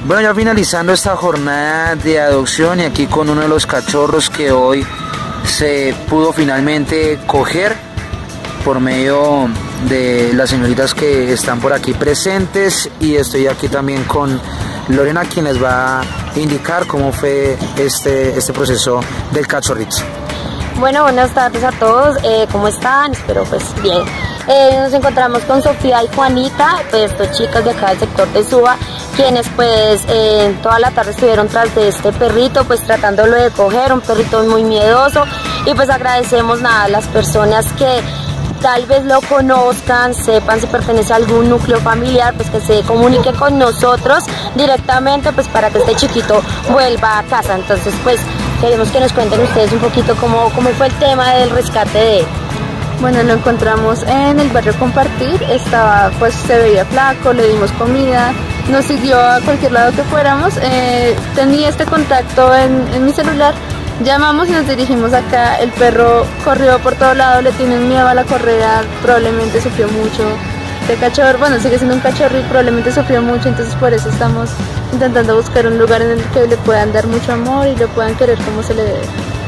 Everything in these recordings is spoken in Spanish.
Bueno, ya finalizando esta jornada de adopción y aquí con uno de los cachorros que hoy se pudo finalmente coger por medio de las señoritas que están por aquí presentes, y estoy aquí también con Lorena, quien les va a indicar cómo fue este proceso del cachorrito. Bueno, buenas tardes a todos, ¿cómo están? Espero pues bien. Nos encontramos con Sofía y Juanita, pues dos chicas de acá del sector de Suba, quienes pues toda la tarde estuvieron tras de este perrito, pues tratándolo de coger, un perrito muy miedoso, y pues agradecemos a las personas que tal vez lo conozcan, sepan si pertenece a algún núcleo familiar, pues que se comunique con nosotros directamente, pues para que este chiquito vuelva a casa. Entonces pues queremos que nos cuenten ustedes un poquito cómo fue el tema del rescate de él. Bueno, lo encontramos en el barrio Compartir, pues se veía flaco, le dimos comida, nos siguió a cualquier lado que fuéramos, tenía este contacto en mi celular, llamamos y nos dirigimos acá, el perro corrió por todo lado, le tienen miedo a la correa, probablemente sufrió mucho de cachorro, bueno, sigue siendo un cachorro y probablemente sufrió mucho, entonces por eso estamos intentando buscar un lugar en el que le puedan dar mucho amor y lo puedan querer como se le debe.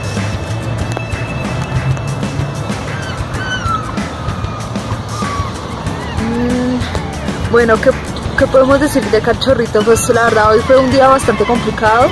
Bueno, ¿qué podemos decir de cachorrito? Pues la verdad hoy fue un día bastante complicado,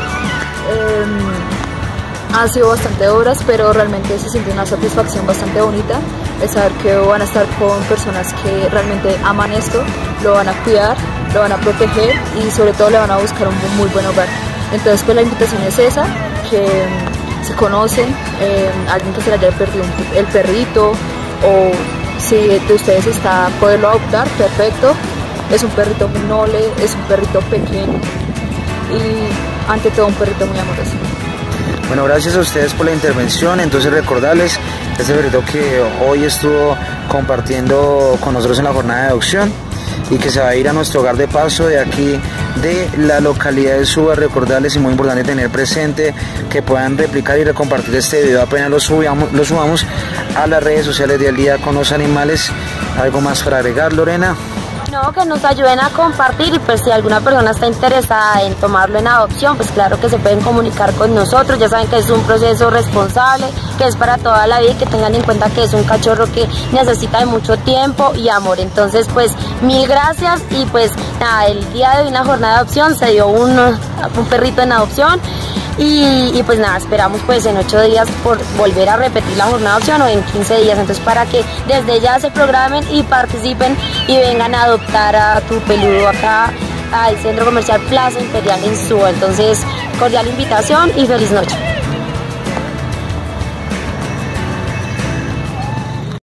ha sido bastante horas, pero realmente se siente una satisfacción bastante bonita, es saber que van a estar con personas que realmente aman esto, lo van a cuidar, lo van a proteger y sobre todo le van a buscar un muy buen hogar. Entonces pues la invitación es esa, que se conocen, alguien que se le haya perdido el perrito, o si de ustedes está poderlo adoptar, perfecto. Es un perrito muy noble, es un perrito pequeño y ante todo un perrito muy amoroso. Bueno, gracias a ustedes por la intervención. Entonces recordarles este perrito que hoy estuvo compartiendo con nosotros en la jornada de adopción y que se va a ir a nuestro hogar de paso de aquí de la localidad de Suba. Recordarles, y muy importante tener presente, que puedan replicar y recompartir este video apenas lo subamos a las redes sociales de Al Día con los Animales. ¿Algo más para agregar, Lorena? No, que nos ayuden a compartir, y pues si alguna persona está interesada en tomarlo en adopción, pues claro que se pueden comunicar con nosotros. Ya saben que es un proceso responsable, que es para toda la vida, y que tengan en cuenta que es un cachorro que necesita de mucho tiempo y amor. Entonces pues mil gracias, y pues nada, el día de hoy en la jornada de adopción se dio un perrito en adopción. Y pues nada, esperamos pues en 8 días por volver a repetir la jornada de adopción, o en 15 días, entonces para que desde ya se programen y participen y vengan a adoptar a tu peludo acá al Centro Comercial Plaza Imperial en Suba. Entonces cordial invitación y feliz noche.